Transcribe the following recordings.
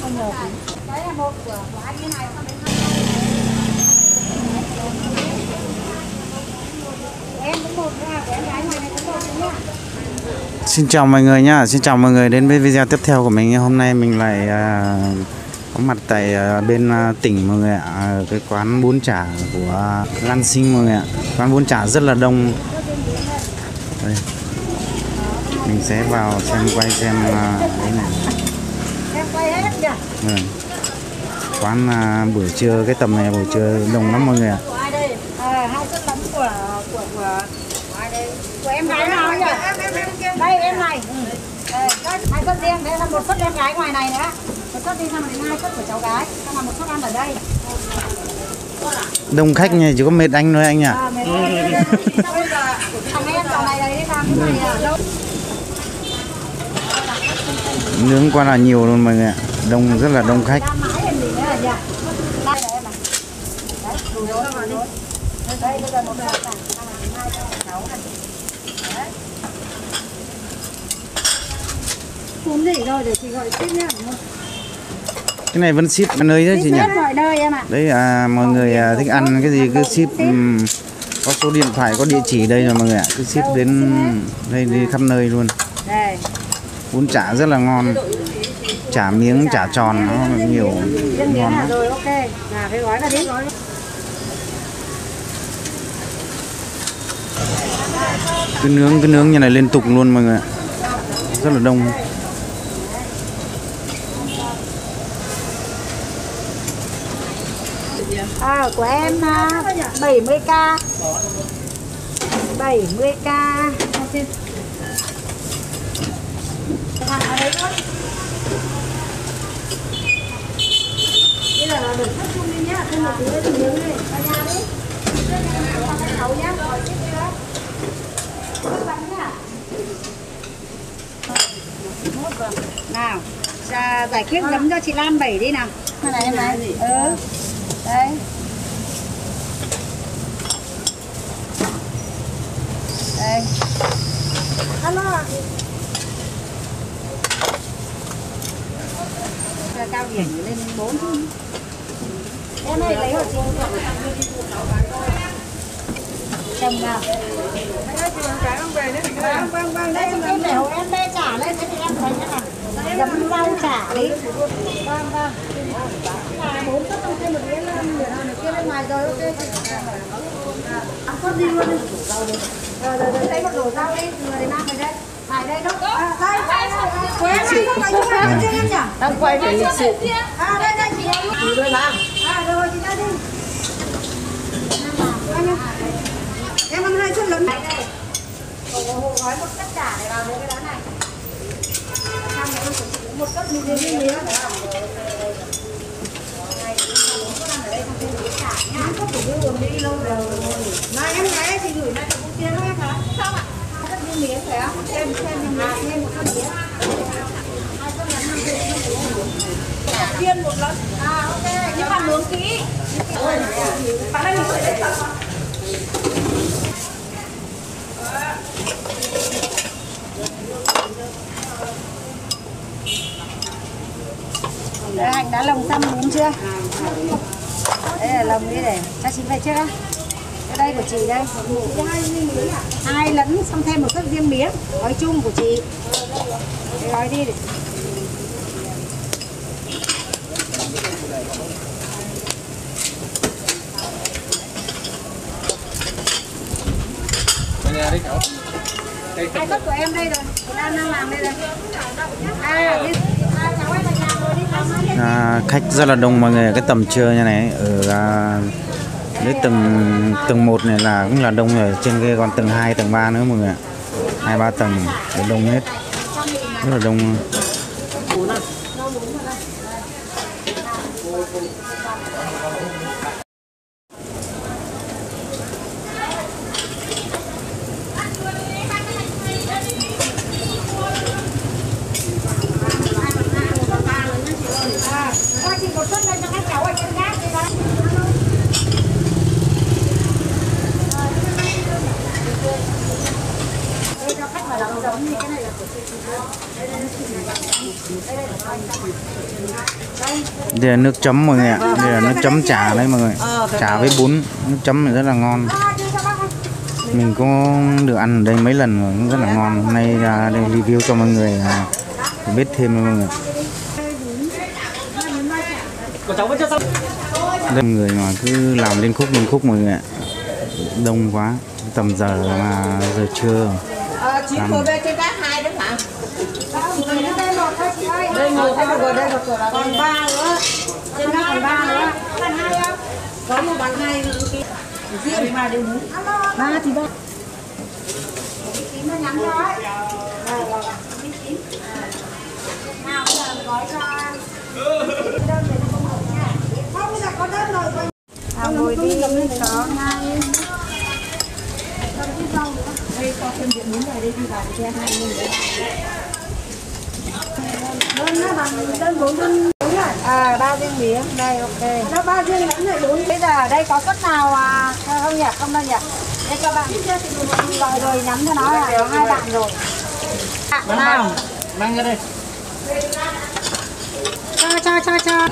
Đấy là một của anh như này, không đến em cũng một của em gái ngoài này cũng một nhá. Xin chào mọi người nhá, xin chào mọi người đến với video tiếp theo của mình. Hôm nay mình lại có mặt tại bên tỉnh mọi người ạ, cái quán bún chả của Lan Sinh mọi người ạ. Quán bún chả rất là đông. Đây. Mình sẽ vào xem quay xem cái này. Em quay hết nhỉ? Quán buổi trưa, cái tầm này buổi trưa đông lắm mọi người ạ. Của ai đây? Hai suất bánh của ai đây? Của em gái nào nhỉ? Đây em này. Đây, hai suất riêng, đây là một suất em gái ngoài này nữa. Một suất đi sang đến hai suất của cháu gái. Xong là một suất ăn ở đây. Đông khách nhỉ, chỉ có mệt anh thôi anh nhỉ? Mệt anh. Thằng em dạo này đấy đi làm cái này à? Đâu? Nướng quá là nhiều luôn mọi người ạ. Đông, rất là đông khách. Cuốn gì rồi để chị gọi ship nhá. Cái này vẫn ship nơi đấy chị nhỉ? Mọi nơi em ạ. Đấy mọi người thích ăn cái gì cứ ship, có số điện thoại, có địa chỉ đây rồi mọi người ạ, cứ ship đến đây đi khắp nơi luôn. Đây. Bún chả rất là ngon. Chả miếng, chả tròn nó nhiều ngon lắm. Rồi ok. Là cái gói là đi gói. Cứ nướng như này liên tục luôn mọi người ạ. Rất là đông. Của em 70k. 70k. Thằng ở đấy thôi. Bây giờ là được thắt chung đi nhá, thêm một tí nữa thì miếng đi, vào nhà đi. Vào cái nấu nhá, rồi tiếp nữa. Bánh nhá. Nào, giải quyết giấm cho chị Lan 7 đi nào. Này em này. Đây. Đây. Alo. Cao điểm lên 4. Em ơi lấy hộ chị chồng nào. Vâng, đây em để hộ em bê trả lên cho chị em thấy nhá. Dấm rau chả đi. Vâng. Là 4 suất trong thêm một cái này kia bên ngoài rồi ok. Ăn suất gì luôn đi. Rồi lấy một đổ rau đi, người mang về đây. Phải đây đâu? Đây. Quên chị. Em nhỉ? Đang quay về lịch sự. Đây chị em. Chị đây làm. Rồi chị ra đi. Em ăn 2 suất lớn này đây. Hồ gói một tất cả để vào cái đá này. Xong rồi ăn của chị một suất miếng nữa. Này em gái chị gửi lại cho cô kia thôi hả? Sao ạ? Rất miếng miếng phải không? Thêm một cân miếng. Hai cân ngắn 5 cân. Chiên một lần. Ok. Nhưng mà nướng kỹ. Bạn ơi mình phải để thật. Đây, hành đã lồng xăm đúng chưa? Đây là lồng đi để cho chị về trước á. Cái đây của chị đây. 2 lẫn xong thêm một suất riêng miếng. Gói chung của chị. Cái gói đi để. Hai suất của em đây rồi. Chị đang làm đây rồi. Cháu em ở nhà rồi đi thăm. Khách rất là đông mọi người, cái tầm trưa như này ở đến tầng 1 này là cũng là đông rồi, trên kia còn tầng 2, tầng 3 nữa mọi người ạ. 2, 3 tầng để đông hết. Rất là đông. Chị một suất lên cho các cháu ở trên gác đi đó. Đây cho khách vào làm giống như cái này là của chị. Đây là Đây là nước chấm mọi người ạ. Đây là nước chấm chả đấy mọi người. Chả với bún, nước chấm này rất là ngon. Mình có được ăn ở đây mấy lần rồi, cũng rất là ngon. Hôm nay ra đây review cho mọi người biết thêm mọi người. Đây người mà cứ làm lên khúc mọi người ạ. Đông quá, tầm giờ mà giờ trưa. Chín ngồi bên trên các hai đấy hả? Đây ngồi thấy rồi, đây rồi, còn 3 nữa. Trên đó còn 3 nữa. Bàn 2 không? Có một bàn 2 nữa kia. Riêng 3 đều 4. 3 thì 3. Chín nó nhắm thôi. Nào bây giờ gói cho. Đơn này không nổi nha. Không bây giờ có đơn rồi. Ngồi đi có 2. Đây có thêm điện bún vào đây thì vào cho 2 nghìn đấy. Đơn nó bằng đơn 4 đơn đúng rồi. 3 riêng miếng. Đây ok. Nó 3 riêng lãnh này 4. Bây giờ ở đây có suất nào không nhỉ? Không đâu nhỉ? Đây cho bạn rồi nhắm cho nó là có 2 bạn rồi. Nào. Mang ra đây. Cho.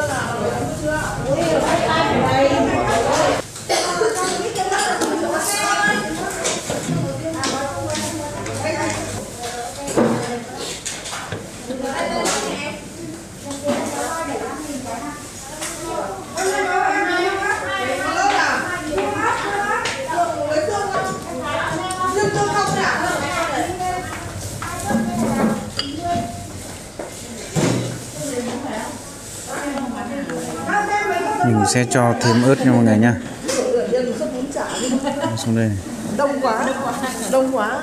Mình sẽ cho thêm ớt nha mọi người nha. Xuống đây này. Đông quá.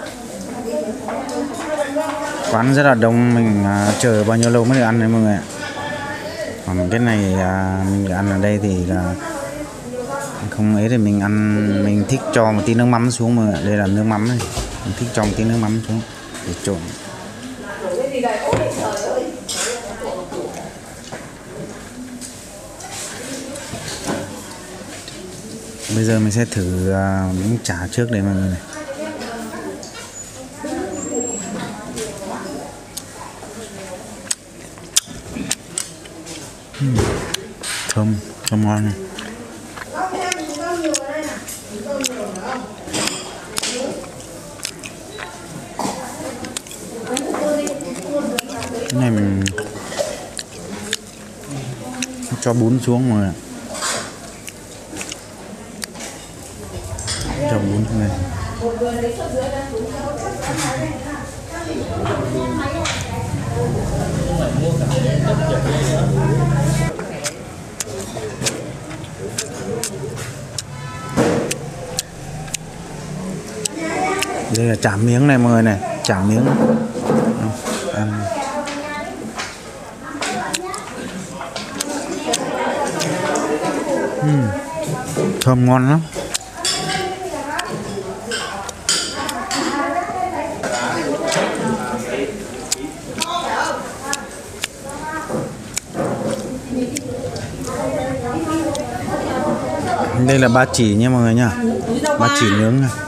Quán rất là đông, mình chờ bao nhiêu lâu mới được ăn đấy mọi người ạ. Còn cái này mình ăn ở đây thì là không ấy thì mình ăn, mình thích cho một tí nước mắm xuống mọi người ạ. Đây là nước mắm này, mình thích cho một tí nước mắm xuống để trộn. Bây giờ mình sẽ thử miếng chả trước đây mọi người này. Thơm ngon này. Cái này mình cho bún xuống mọi người ạ. Cho bún xuống đây. Đây là chả miếng này mọi người này, chả miếng. Ăn. Thơm ngon lắm. Đây là ba chỉ nha mọi người nha, ba chỉ nướng này.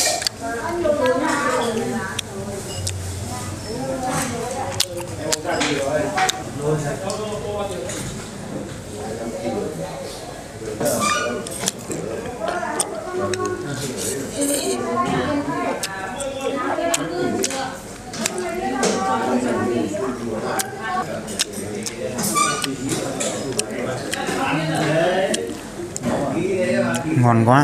Ngon quá.